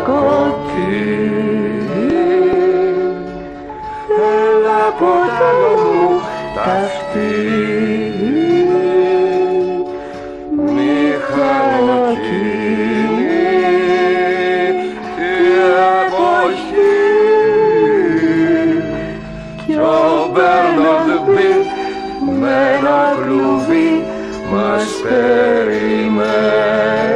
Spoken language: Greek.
σκοτή. Έλα ποτάλο μου ταυτή, μηχανοκίνη η εποχή κι ο Μπέρναρντ Μπιλ με ένα κλουβί μας περιμένει.